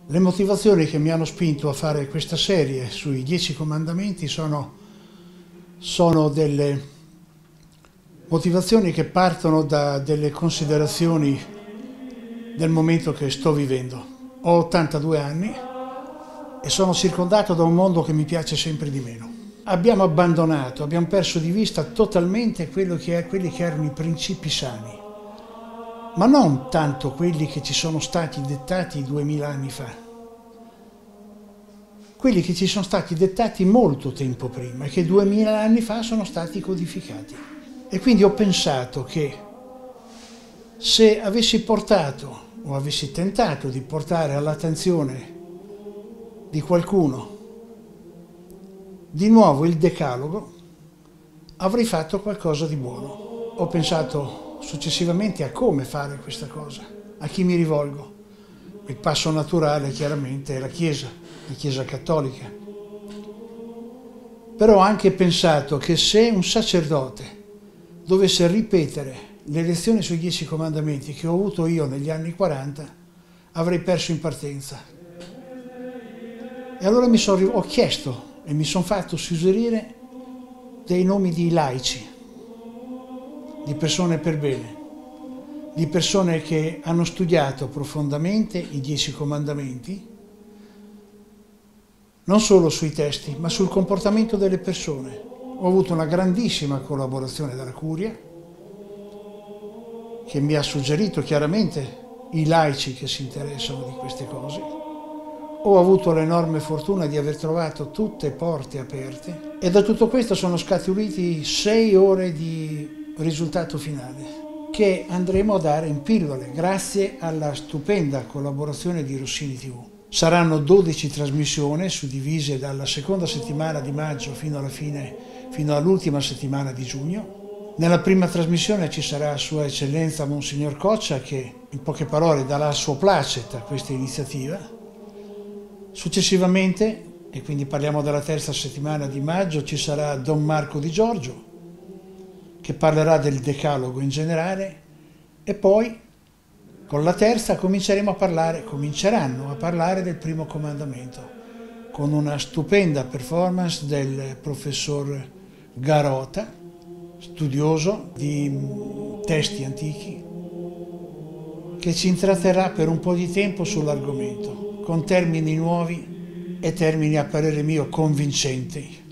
Le motivazioni che mi hanno spinto a fare questa serie sui 10 comandamenti sono delle motivazioni che partono da delle considerazioni del momento che sto vivendo. Ho 82 anni e sono circondato da un mondo che mi piace sempre di meno. Abbiamo perso di vista totalmente quelli che erano i principi sani, ma non tanto quelli che ci sono stati dettati 2000 anni fa, quelli che ci sono stati dettati molto tempo prima e che 2000 anni fa sono stati codificati. E quindi ho pensato che se avessi portato o avessi tentato di portare all'attenzione di qualcuno di nuovo il Decalogo, avrei fatto qualcosa di buono. Ho pensato successivamente a come fare questa cosa, a chi mi rivolgo. Il passo naturale chiaramente è la Chiesa cattolica. Però ho anche pensato che se un sacerdote dovesse ripetere le lezioni sui 10 comandamenti che ho avuto io negli anni 40, avrei perso in partenza. E allora ho chiesto e mi sono fatto suggerire dei nomi di laici, di persone per bene, di persone che hanno studiato profondamente i 10 comandamenti, non solo sui testi, ma sul comportamento delle persone. Ho avuto una grandissima collaborazione dalla Curia, che mi ha suggerito chiaramente i laici che si interessano di queste cose. Ho avuto l'enorme fortuna di aver trovato tutte porte aperte e da tutto questo sono scaturiti 6 ore di risultato finale che andremo a dare in pillole grazie alla stupenda collaborazione di Rossini TV. Saranno 12 trasmissioni suddivise dalla seconda settimana di maggio fino all'ultima settimana di giugno. Nella prima trasmissione ci sarà Sua Eccellenza Monsignor Coccia che in poche parole darà il suo placet a questa iniziativa. Successivamente, e quindi parliamo della terza settimana di maggio, ci sarà Don Marco Di Giorgio che parlerà del Decalogo in generale e poi con la terza cominceranno a parlare del primo comandamento con una stupenda performance del professor Garota, studioso di testi antichi, che ci intratterrà per un po' di tempo sull'argomento con termini nuovi e termini a parere mio convincenti.